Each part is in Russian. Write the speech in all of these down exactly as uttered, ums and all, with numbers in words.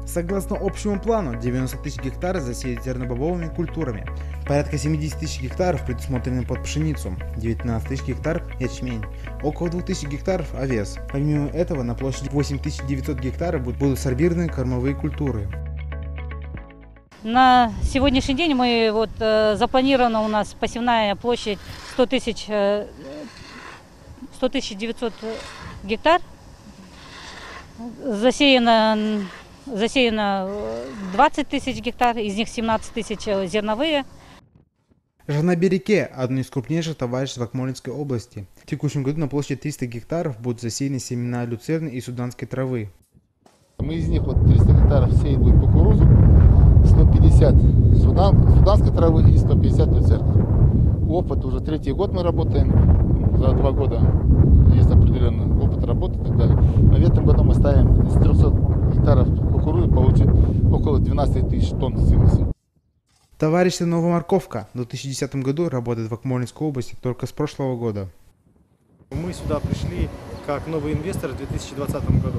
Согласно общему плану, девяносто тысяч гектаров засеять зернобобовыми культурами, порядка семьдесят тысяч гектаров предусмотрены под пшеницу, девятнадцать тысяч гектаров ячмень, около двух тысяч гектаров овес. Помимо этого, на площади восемь тысяч девятьсот гектаров будут сорбированы кормовые культуры. На сегодняшний день мы вот э, запланирована у нас посевная площадь сто тысяч девятьсот гектар. Засеяно, засеяно двадцать тысяч гектар, из них семнадцать тысяч зерновые. Жарнобе-реке – одно из крупнейших товариществ в Акмолинской области. В текущем году на площади триста гектаров будут засеяны семена люцерны и суданской травы. Мы из них вот триста гектаров сеять будет кукурузу, сто пятьдесят судан, суданской травы и сто пятьдесят люцерны. Опыт уже третий год мы работаем, за два года есть определенный опыт работы и так далее. Но в этом году мы ставим из трёхсот гектаров кукурузы получить около двенадцати тысяч тонн силоса. Товарищество «Новоморковка» в две тысячи десятом году работает в Акмолинской области только с прошлого года. Мы сюда пришли как новый инвестор в две тысячи двадцатом году.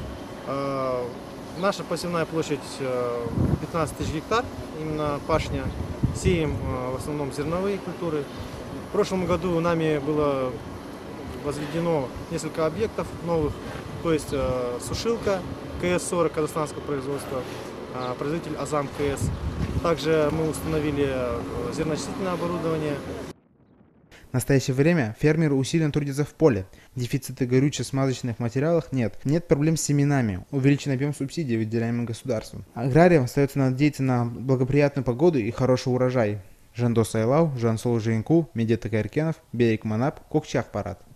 Наша посевная площадь пятнадцать тысяч гектар, именно пашня. Сеем в основном зерновые культуры. В прошлом году нами было возведено несколько объектов новых, то есть сушилка ка эс сорок казахстанского производства, производитель Азам ка эс. Также мы установили зерноочистительное оборудование. В настоящее время фермеры усиленно трудятся в поле. Дефицита горюче-смазочных материалов нет. Нет проблем с семенами. Увеличен объем субсидий, выделяемых государством. Аграриям остается надеяться на благоприятную погоду и хороший урожай. Жандос Айлау, Жансол Жиенку, Медет Кайркенов, Берег Манап, Кокчах Парад.